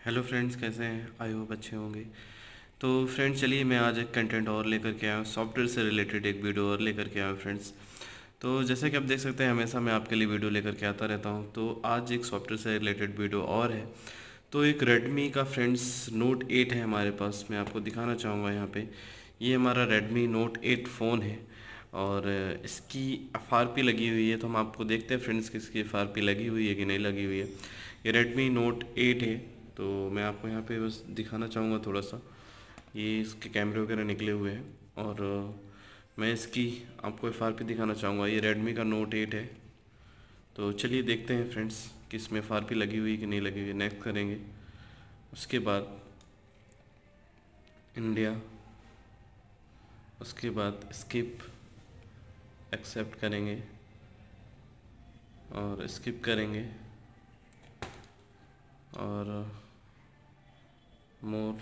Hello friends, कैसे हैं? I hope अच्छे होंगे। तो फ्रेंड्स, चलिए मैं आज एक कंटेंट और लेकर के आया हूँ, सॉफ्टवेयर से रिलेटेड एक वीडियो और लेकर के आया हूँ फ्रेंड्स। तो जैसे कि आप देख सकते हैं, हमेशा मैं आपके लिए वीडियो लेकर के आता रहता हूँ। तो आज एक सॉफ्टवेयर से रिलेटेड वीडियो और है। तो एक रेडमी का फ्रेंड्स नोट 8 है हमारे पास। मैं आपको दिखाना चाहूँगा यहाँ पे। ये हमारा रेडमी नोट 8 फ़ोन है और इसकी FRP लगी हुई है। तो हम आपको देखते हैं फ्रेंड्स कि इसकी FRP लगी हुई है कि नहीं लगी हुई है। ये रेडमी नोट 8 है। तो मैं आपको यहाँ पे बस दिखाना चाहूँगा थोड़ा सा। ये इसके कैमरे वगैरह निकले हुए हैं और मैं इसकी आपको FRP दिखाना चाहूँगा। ये रेडमी का नोट 8 है। तो चलिए देखते हैं फ्रेंड्स कि इसमें FRP लगी हुई कि नहीं लगी हुई। नेक्स्ट करेंगे, उसके बाद इंडिया, उसके बाद स्किप, एक्सेप्ट करेंगे और स्किप करेंगे और मोर,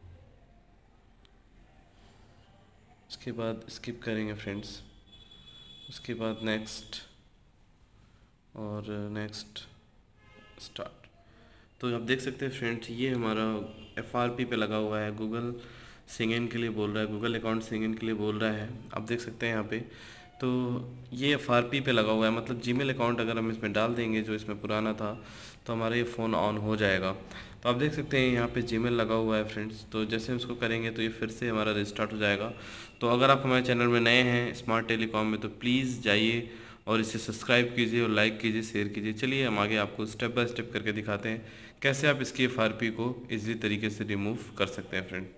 उसके बाद स्किप करेंगे फ्रेंड्स। उसके बाद नेक्स्ट और नेक्स्ट, स्टार्ट। तो आप देख सकते हैं फ्रेंड्स, ये हमारा FRP पे लगा हुआ है। गूगल सिंग इन के लिए बोल रहा है, गूगल अकाउंट सिंग इन के लिए बोल रहा है। आप देख सकते हैं यहाँ पे। तो ये FRP पे लगा हुआ है, मतलब जीमेल अकाउंट अगर हम इसमें डाल देंगे जो इसमें पुराना था तो हमारा ये फ़ोन ऑन हो जाएगा। तो आप देख सकते हैं यहाँ पे जीमेल लगा हुआ है फ्रेंड्स। तो जैसे हम इसको करेंगे तो ये फिर से हमारा रिस्टार्ट हो जाएगा। तो अगर आप हमारे चैनल में नए हैं स्मार्ट टेलीकॉम में, तो प्लीज़ जाइए और इसे सब्सक्राइब कीजिए और लाइक कीजिए, शेयर कीजिए। चलिए हम आगे आपको स्टेप बाय स्टेप करके दिखाते हैं कैसे आप इसकी FRP को ईजिली तरीके से रिमूव कर सकते हैं फ्रेंड।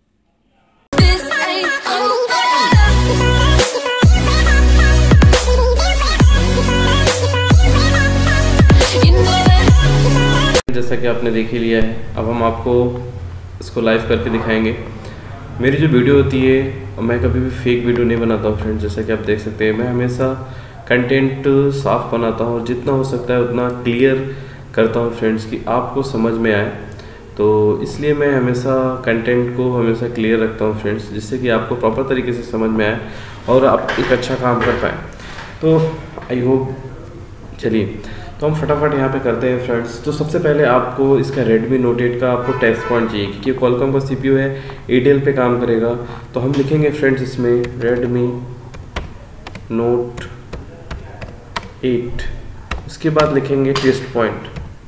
जैसा कि आपने देख ही लिया है, अब हम आपको इसको लाइव करके दिखाएंगे। मेरी जो वीडियो होती है, मैं कभी भी फेक वीडियो नहीं बनाता हूँ फ्रेंड्स। जैसा कि आप देख सकते हैं, मैं हमेशा कंटेंट साफ बनाता हूँ और जितना हो सकता है उतना क्लियर करता हूँ फ्रेंड्स कि आपको समझ में आए। तो इसलिए मैं हमेशा कंटेंट को हमेशा क्लियर रखता हूँ फ्रेंड्स, जिससे कि आपको प्रॉपर तरीके से समझ में आए और आप एक अच्छा काम कर पाएँ। तो आई होप, चलिए तो हम फटाफट यहाँ पे करते हैं फ्रेंड्स। तो सबसे पहले आपको इसका Redmi Note 8 का आपको टेस्ट पॉइंट चाहिए, क्योंकि Qualcomm का CPU है, ATL पे काम करेगा। तो हम लिखेंगे फ्रेंड्स इसमें Redmi Note 8, उसके बाद लिखेंगे टेस्ट पॉइंट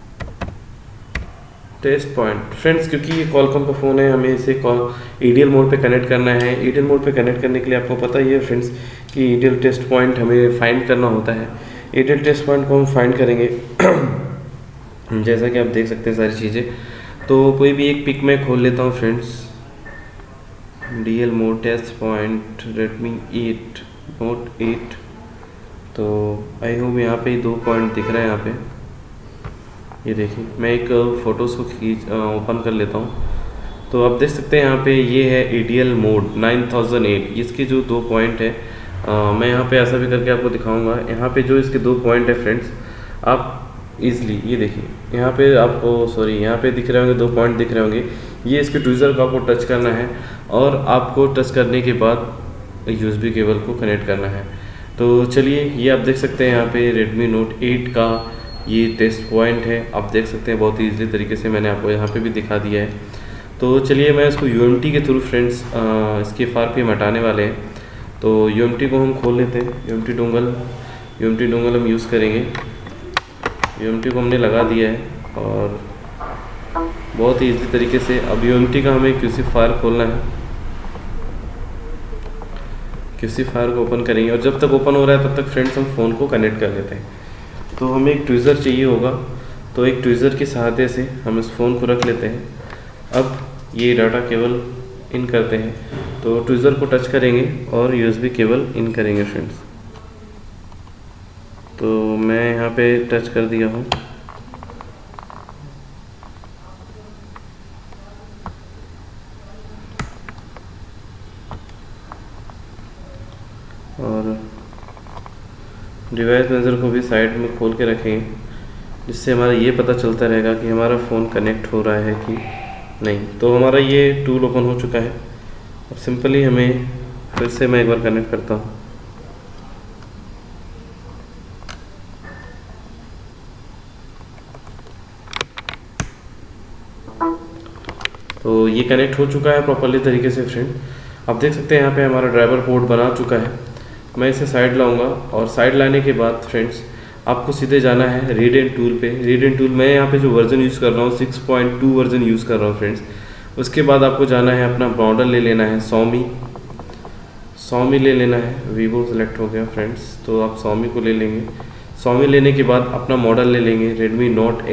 फ्रेंड्स, क्योंकि ये Qualcomm का फ़ोन है, हमें इसे ATL मोड पे कनेक्ट करना है। ATL मोड पे कनेक्ट करने के लिए आपको पता ही है फ्रेंड्स कि ATL टेस्ट पॉइंट हमें फाइंड करना होता है। ATL टेस्ट पॉइंट को हम फाइंड करेंगे जैसा कि आप देख सकते हैं सारी चीज़ें। तो कोई भी एक पिक में खोल लेता हूँ friends. DL mode test point Redmi 8 Note 8। तो आई होप यहाँ पे 2 पॉइंट दिख रहे हैं। यहाँ पे ये देखिए, मैं एक फ़ोटोज़ को खींच ओपन कर लेता हूँ। तो आप देख सकते हैं यहाँ पे ये है ATL मोड 9008। इसके जो 2 पॉइंट है, मैं यहाँ पे ऐसा भी करके आपको दिखाऊंगा। यहाँ पे जो इसके 2 पॉइंट है फ्रेंड्स, आप इजीली ये देखिए, यहाँ पे आपको यहाँ पे दिख रहे होंगे 2 पॉइंट दिख रहे होंगे। ये इसके ट्विज़र को आपको टच करना है और आपको टच करने के बाद USB केबल को कनेक्ट करना है। तो चलिए, ये आप देख सकते हैं यहाँ पे Redmi Note 8 का ये टेस्ट पॉइंट है। आप देख सकते हैं बहुत ही ईजी तरीके से मैंने आपको यहाँ पे भी दिखा दिया है। तो चलिए मैं इसको UMT के थ्रू फ्रेंड्स इसकी FRP हम हटाने वाले हैं। तो UMT को हम खोल लेते हैं। UMT डोंगल हम यूज़ करेंगे। UMT को हमने लगा दिया है और बहुत ही ईजी तरीके से अब UMT का हमें QC फायर खोलना है। QC फायर को ओपन करेंगे और जब तक ओपन हो रहा है तब तक फ्रेंड्स हम फ़ोन को कनेक्ट कर लेते हैं। तो हमें एक ट्विज़र चाहिए होगा, तो एक ट्विज़र की सहायता से हम इस फ़ोन को रख लेते हैं। अब ये डाटा केबल इन करते हैं, तो ट्विज़र को टच करेंगे और USB केबल इन करेंगे फ्रेंड्स। तो मैं यहाँ पे टच कर दिया हूँ और डिवाइस मैनेजर को भी साइड में खोल के रखेंगे, जिससे हमारा ये पता चलता रहेगा कि हमारा फ़ोन कनेक्ट हो रहा है कि नहीं। तो हमारा ये टूल ओपन हो चुका है। अब सिंपली हमें फिर से मैं एक बार कनेक्ट करता हूँ। तो ये कनेक्ट हो चुका है प्रॉपरली तरीके से फ्रेंड। आप देख सकते हैं यहाँ पे हमारा ड्राइवर पोर्ट बना चुका है। मैं इसे साइड लाऊंगा और साइड लाने के बाद फ्रेंड्स आपको सीधे जाना है रीड एंड टूल पे। रीड एंड टूल मैं यहाँ पे जो वर्जन यूज़ कर रहा हूँ 6.2 वर्जन यूज़ कर रहा हूँ फ्रेंड्स। उसके बाद आपको जाना है, अपना मॉडल ले लेना है Xiaomi ले लेना है। वीवो सेलेक्ट हो गया फ्रेंड्स, तो आप Xiaomi को ले लेंगे। Xiaomi लेने के बाद अपना मॉडल ले लेंगे Redmi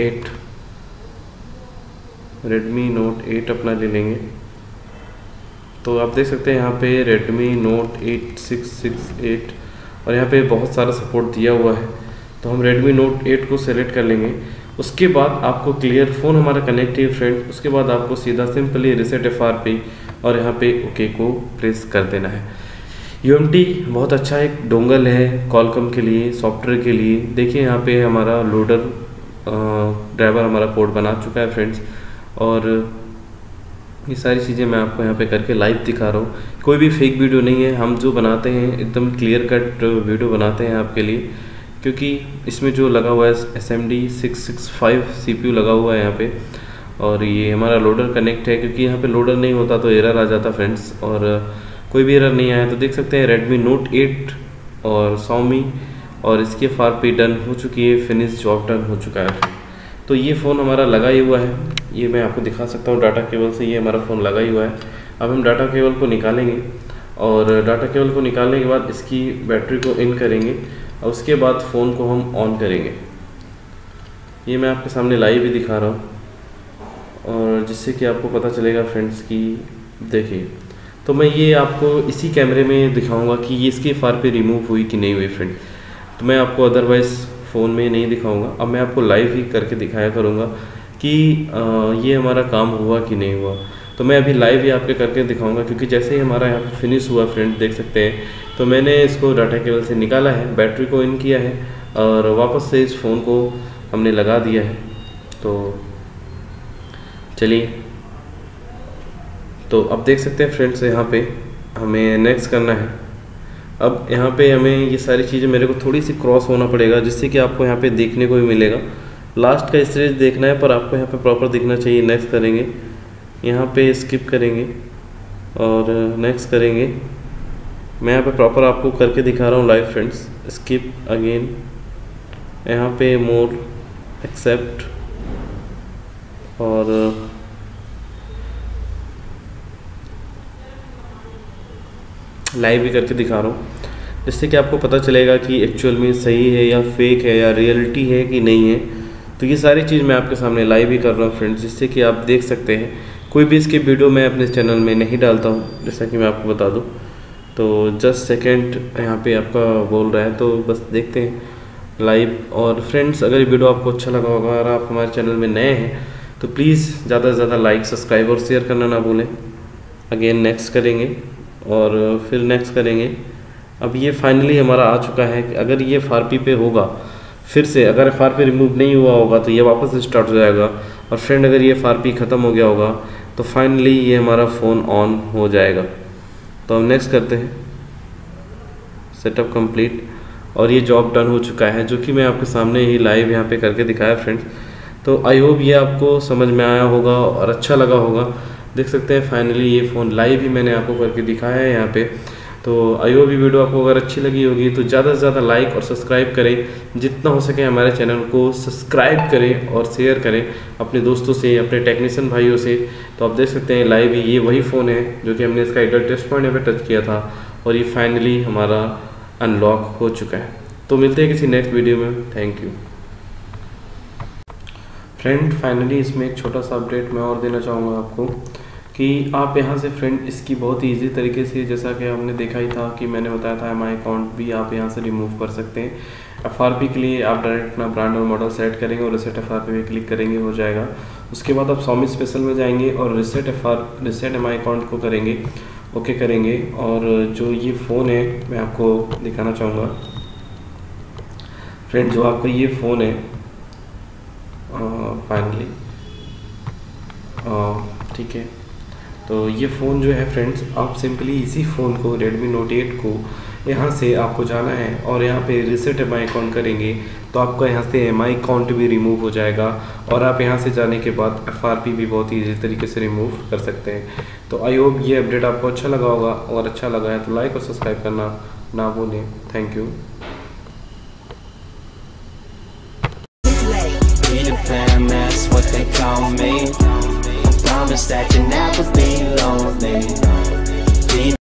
Note 8 अपना ले लेंगे। तो आप देख सकते हैं यहाँ पे Redmi Note 8 668 और यहाँ पे बहुत सारा सपोर्ट दिया हुआ है। तो हम Redmi Note 8 को सेलेक्ट कर लेंगे। उसके बाद आपको क्लियर फ़ोन हमारा कनेक्ट है फ्रेंड। उसके बाद आपको सीधा सिंपली रिसेट FRP और यहाँ पे ओके को प्रेस कर देना है। UMT बहुत अच्छा एक डोंगल है कॉलकॉम के लिए, सॉफ्टवेयर के लिए। देखिए यहाँ पे हमारा लोडर ड्राइवर हमारा पोर्ट बना चुका है फ्रेंड्स। और ये सारी चीज़ें मैं आपको यहाँ पे करके लाइव दिखा रहा हूँ। कोई भी फेक वीडियो नहीं है, हम जो बनाते हैं एकदम क्लियर कट वीडियो बनाते हैं आपके लिए, क्योंकि इसमें जो लगा हुआ है SMD 665 CPU लगा हुआ है यहाँ पे। और ये हमारा लोडर कनेक्ट है, क्योंकि यहाँ पे लोडर नहीं होता तो एरर आ जाता फ्रेंड्स। और कोई भी एरर नहीं आया। तो देख सकते हैं Redmi Note 8 और Xiaomi और इसकी FRP डन हो चुकी है, फिनिश जॉब डन हो चुका है। तो ये फ़ोन हमारा लगा ही हुआ है, ये मैं आपको दिखा सकता हूँ डाटा केबल से। ये हमारा फ़ोन लगा ही हुआ है। अब हम डाटा केबल को निकालेंगे और डाटा केबल को निकालने के बाद इसकी बैटरी को इन करेंगे और उसके बाद फ़ोन को हम ऑन करेंगे। ये मैं आपके सामने लाइव भी दिखा रहा हूँ, और जिससे कि आपको पता चलेगा फ्रेंड्स कि देखिए। तो मैं ये आपको इसी कैमरे में दिखाऊंगा कि ये इसकी FRP रिमूव हुई कि नहीं हुई फ्रेंड। तो मैं आपको अदरवाइज़ फ़ोन में नहीं दिखाऊंगा। अब मैं आपको लाइव ही करके दिखाया करूँगा कि ये हमारा काम हुआ कि नहीं हुआ। तो मैं अभी लाइव ही आपके करके दिखाऊंगा, क्योंकि जैसे ही हमारा यहाँ पे फिनिश हुआ फ्रेंड देख सकते हैं। तो मैंने इसको डाटा केबल से निकाला है, बैटरी को इन किया है और वापस से इस फ़ोन को हमने लगा दिया है। तो चलिए, तो अब देख सकते हैं फ्रेंड्स यहाँ पे हमें नेक्स्ट करना है। अब यहाँ पे हमें ये सारी चीज़ें मेरे को थोड़ी सी क्रॉस होना पड़ेगा, जिससे कि आपको यहाँ पे देखने को भी मिलेगा। लास्ट का स्टेज देखना है, पर आपको यहाँ पे प्रॉपर दिखना चाहिए। नेक्स्ट करेंगे, यहाँ पे स्किप करेंगे और नेक्स्ट करेंगे। मैं यहाँ पे प्रॉपर आपको करके दिखा रहा हूँ लाइव फ्रेंड्स। स्किप अगेन, यहाँ पे मोर, एक्सेप्ट और लाइव भी करके दिखा रहा हूँ, जिससे कि आपको पता चलेगा कि एक्चुअल में सही है या फेक है या रियलिटी है कि नहीं है। तो ये सारी चीज़ मैं आपके सामने लाइव ही कर रहा हूँ फ्रेंड्स, जिससे कि आप देख सकते हैं। कोई भी इसकी वीडियो मैं अपने चैनल में नहीं डालता हूँ, जैसा कि मैं आपको बता दूँ। तो जस्ट सेकेंड यहाँ पे आपका बोल रहा है, तो बस देखते हैं लाइव। और फ्रेंड्स, अगर ये वीडियो आपको अच्छा लगा होगा और आप हमारे चैनल में नए हैं तो प्लीज़ ज़्यादा से ज़्यादा लाइक, सब्सक्राइब और शेयर करना ना भूलें। अगेन नेक्स्ट करेंगे और फिर नेक्स्ट करेंगे। अब ये फाइनली हमारा आ चुका है। अगर ये FRP पे होगा, फिर से अगर FRP रिमूव नहीं हुआ होगा तो ये वापस स्टार्ट हो जाएगा। और फ्रेंड, अगर ये FRP ख़त्म हो गया होगा तो फाइनली ये हमारा फ़ोन ऑन हो जाएगा। तो हम नेक्स्ट करते हैं, सेटअप कंप्लीट, और ये जॉब डन हो चुका है, जो कि मैं आपके सामने ही लाइव यहाँ पे करके दिखाया फ्रेंड्स। तो आई होप ये आपको समझ में आया होगा और अच्छा लगा होगा। देख सकते हैं फाइनली ये फ़ोन लाइव ही मैंने आपको करके दिखाया है यहाँ पे। तो आई होप ये वीडियो आपको अगर अच्छी लगी होगी तो ज़्यादा से ज़्यादा लाइक और सब्सक्राइब करें, जितना हो सके हमारे चैनल को सब्सक्राइब करें और शेयर करें अपने दोस्तों से, अपने टेक्नीशियन भाइयों से। तो आप देख सकते हैं लाइव ही ये वही फ़ोन है जो कि हमने इसका एडल टेस्ट पॉइंट यहाँ पे टच किया था, और ये फाइनली हमारा अनलॉक हो चुका है। तो मिलते हैं किसी नेक्स्ट वीडियो में। Thank you friend. फाइनली इसमें एक छोटा सा अपडेट मैं और देना चाहूँगा आपको कि आप यहाँ से फ्रेंड इसकी बहुत ही ईजी तरीके से, जैसा कि हमने देखा ही था कि मैंने बताया था, MI अकाउंट भी आप यहाँ से रिमूव कर सकते हैं। FRP के लिए आप डायरेक्ट अपना ब्रांड और मॉडल सेट करेंगे और रिसेट FRP पे क्लिक करेंगे, हो जाएगा। उसके बाद आप Xiaomi स्पेशल में जाएंगे और रिसेट MI अकाउंट को करेंगे, ओके करेंगे। और जो ये फ़ोन है मैं आपको दिखाना चाहूँगा फ्रेंड, जो आपका ये फ़ोन है फाइनली, ठीक है। तो ये फ़ोन जो है फ्रेंड्स, आप सिंपली इसी फ़ोन को Redmi Note 8 को यहाँ से आपको जाना है और यहाँ पे रिसेट MI अकाउंट करेंगे। तो आपका यहाँ से EMI अकाउंट भी रिमूव हो जाएगा और आप यहाँ से जाने के बाद FRP भी बहुत ही ईजी तरीके से रिमूव कर सकते हैं। तो आई होप ये अपडेट आपको अच्छा लगा होगा, और अच्छा लगा है तो लाइक और सब्सक्राइब करना ना भूलें। Thank you. That's what they call me. I promise that you'll never be lonely.